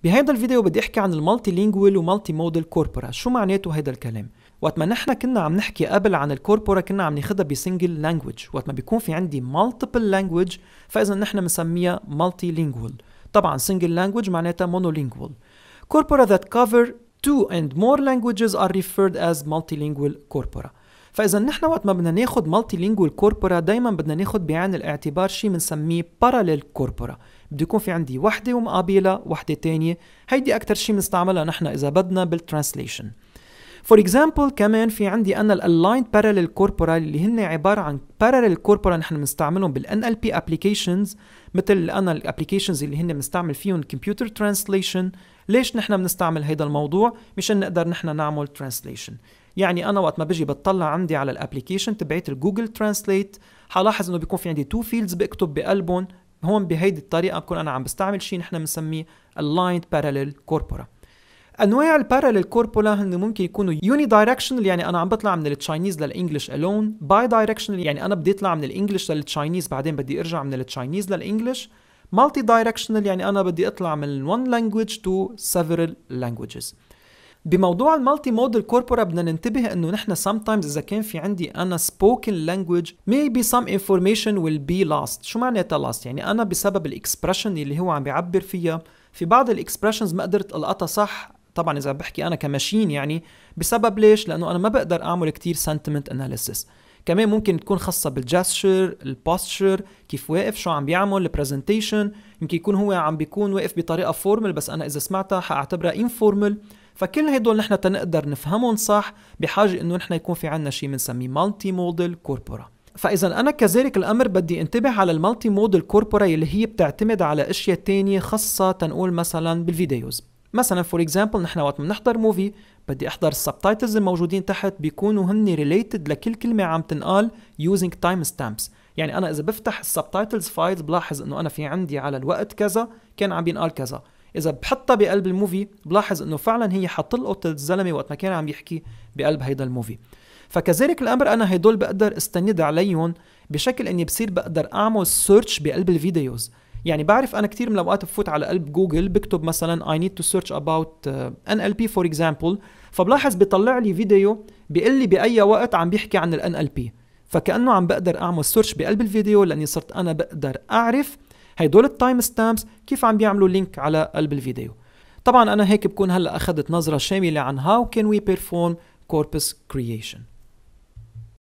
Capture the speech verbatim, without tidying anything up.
بهيدا الفيديو بدي احكي عن المالتي لينجوال ومالتي مودال كوربورا. شو معناته هيدا الكلام؟ وقت ما نحن كنا عم نحكي قبل عن الكوربورا كنا عم ناخدها بسنجل لانجويج، وقت ما بيكون في عندي مالتيبل لانجويج فاذا نحن بنسميها مالتي لينجوال. طبعا سنجل لانجويج معناتها مونولينجوال. كوربورا that cover two and more languages are referred as multilingual corpora. فاذا نحن وقت ما بدنا ناخد multilingual corpora دايما بدنا ناخد بعين الاعتبار شيء بنسميه parallel corpora. بده يكون في عندي وحده ومقابلها وحده تانية. هيدي اكثر شيء بنستعملها نحن اذا بدنا بالترانسليشن. فور اكزامبل كمان في عندي انا الaligned parallel corpora اللي هن عباره عن parallel corpora نحن بنستعملهم بالان ال بي applications، مثل انا الابلكيشنز اللي هن بنستعمل فيهم computer translation. ليش نحن بنستعمل هيدا الموضوع؟ مشان نقدر نحن نعمل translation. يعني انا وقت ما بجي بتطلع عندي على الابلكيشن تبعت الجوجل ترانسليت حلاحظ انه بيكون في عندي تو فيلدز بكتب بقلبهم. هون بهيدي الطريقه بكون انا عم بستعمل شيء نحن بنسميه aligned parallel corpora. انواع الباراليل كوربولا هن ممكن يكونوا يوني دايركشنال، يعني انا عم بطلع من التشاينيز للانجلش الون. باي دايركشنال يعني انا بدي اطلع من الانجلش للتشاينيز بعدين بدي ارجع من التشاينيز للانجلش. مالتي دايركشنال يعني انا بدي اطلع من one language to several languages. بموضوع المالتي مودال كوربورا بدنا ننتبه انه نحن sometimes اذا كان في عندي انا spoken language maybe some information will be lost. شو معناتها lost؟ يعني انا بسبب الاكسبريشن اللي هو عم بيعبر فيها في بعض الاكسبريشنز ما قدرت القطها صح. طبعا اذا بحكي انا كماشين يعني بسبب ليش؟ لانه انا ما بقدر اعمل كتير sentiment analysis. كمان ممكن تكون خاصة بالجاستشر، البوستشر، كيف واقف، شو عم بيعمل، البرزنتيشن. يمكن يكون هو عم بيكون واقف بطريقة فورمال بس انا اذا سمعتها حاعتبرها انفورمال. فكل هدول نحن تنقدر نفهمهم صح بحاجة انه نحن يكون في عنا شيء بنسميه مالتي مودال كوربورا. فاذا انا كذلك الامر بدي انتبه على المالتي مودال كوربورا اللي هي بتعتمد على اشياء تانية خاصة تنقول مثلا بالفيديوز. مثلا فور اكزامبل نحن وقت بنحضر موفي بدي احضر السبتايتلز الموجودين تحت بيكونوا هن ريليتد لكل كلمه عم تنقال using time stamps. يعني انا اذا بفتح السبتايتلز فايلز بلاحظ انه انا في عندي على الوقت كذا كان عم بينقال كذا. اذا بحطها بقلب الموفي بلاحظ انه فعلا هي حتلقط الزلمه وقت ما كان عم يحكي بقلب هيدا الموفي. فكذلك الامر انا هدول بقدر استند عليهم بشكل اني بصير بقدر اعمل سيرش بقلب الفيديوز. يعني بعرف أنا كتير من الأوقات بفوت على قلب جوجل بكتب مثلا I need to search about uh, إن إل بي for example، فبلاحظ بيطلع لي فيديو بيقول لي بأي وقت عم بيحكي عن ال إن إل بي. فكأنه عم بقدر أعمل سيرش بقلب الفيديو لأني صرت أنا بقدر أعرف هيدول التايم ستامبس كيف عم بيعملوا لينك على قلب الفيديو. طبعا أنا هيك بكون هلأ أخذت نظرة شاملة عن how can we perform corpus creation.